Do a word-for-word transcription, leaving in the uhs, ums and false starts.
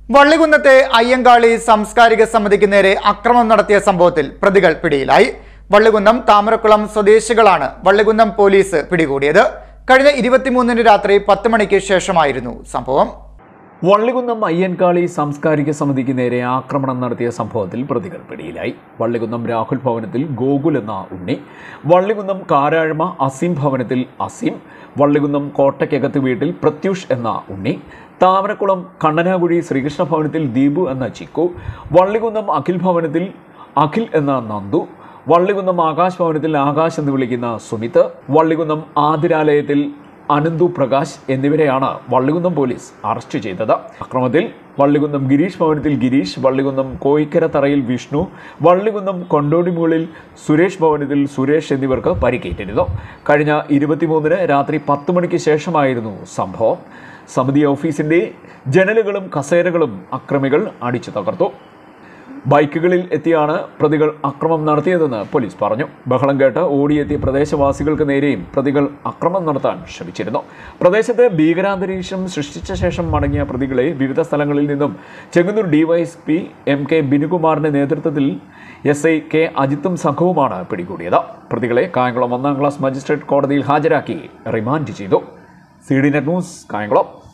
വള്ളികുന്നത്തെ അയ്യങ്കാളി സാംസ്കാരിക സമിതിക്ക് നേരെ അക്രമം നടത്തിയ സംഭവത്തിൽ പ്രതികൾ പിടിയിലായി. വള്ളികുന്നം താമരക്കുളം സ്വദേശികളാണ് വള്ളികുന്നം പോലീസ് പിടികൂടിയത്. കഴിഞ്ഞ ഇരുപത്തിമൂന്നിന് രാത്രി പത്ത് മണിക്ക് ശേഷമായിരുന്നു സംഭവം. വള്ളികുന്നം അയ്യൻകാളി സാംസ്കാരിക സമിതിക്ക് നേരെ ആക്രമണം നടത്തിയ സംഭവത്തിൽ പ്രതികൾ പിടിയിലായി. വള്ളികുന്നം രാഹുൽ ഭവനത്തിൽ ഗോകുൽ എന്ന ഉണ്ണി, വള്ളികുന്നം കാരാഴ്മ അസീം ഭവനത്തിൽ അസീം, വള്ളികുന്നം കോട്ടയ്ക്കകത്ത് വീട്ടിൽ പ്രത്യൂഷ് എന്ന ഉണ്ണി, താമരക്കുളം കണ്ണനാകുഴി ശ്രീകൃഷ്ണ ഭവനത്തിൽ ദീപു എന്ന ചിക്കു, വള്ളികുന്നം അഖിൽ ഭവനത്തിൽ അഖിൽ എന്ന നന്ദു, വള്ളികുന്നം ആകാശ് ഭവനത്തിൽ ആകാശ് എന്ന് വിളിക്കുന്ന സുമിത്, വള്ളികുന്നം ആതിരാലയത്തിൽ അനന്തു പ്രകാശ് എന്നിവരെയാണ് വള്ളികുന്നം പോലീസ് അറസ്റ്റ് ചെയ്തത്. അക്രമത്തിൽ വള്ളികുന്നം ഗിരീഷ് ഭവനത്തിൽ ഗിരീഷ്, വള്ളികുന്നം കോയിക്കര തറയിൽ വിഷ്ണു, വള്ളികുന്നം കൊണ്ടോടിമുകളിൽ സുരേഷ് ഭവനത്തിൽ സുരേഷ് എന്നിവർക്ക് പരിക്കേറ്റിരുന്നു. കഴിഞ്ഞ ഇരുപത്തിമൂന്നിന് രാത്രി പത്ത് മണിക്ക് ശേഷമായിരുന്നു സംഭവം. സമിതി ഓഫീസിന്റെ ജനലുകളും കസേരകളും അക്രമികൾ അടിച്ചു തകർത്തു. ബൈക്കുകളിൽ എത്തിയാണ് പ്രതികൾ അക്രമം നടത്തിയതെന്ന് പോലീസ് പറഞ്ഞു. ബഹളം കേട്ട് ഓടിയെത്തിയ പ്രദേശവാസികൾക്ക് നേരെയും പ്രതികൾ അക്രമം നടത്താൻ ശ്രമിച്ചിരുന്നു. പ്രദേശത്ത് ഭീകരാന്തരീക്ഷം സൃഷ്ടിച്ച ശേഷം മടങ്ങിയ പ്രതികളെ വിവിധ സ്ഥലങ്ങളിൽ നിന്നും ചെങ്ങന്നൂർ ഡിവൈഎസ്പി എം കെ ബിനുകുമാറിന്റെ നേതൃത്വത്തിൽ എസ് ഐ കെ അജിത്തും സംഘവുമാണ് പിടികൂടിയത്. പ്രതികളെ കായംകുളം ഒന്നാം ക്ലാസ് മജിസ്ട്രേറ്റ് കോടതിയിൽ ഹാജരാക്കി റിമാൻഡ് ചെയ്തു. C D net news, Kayamkulam.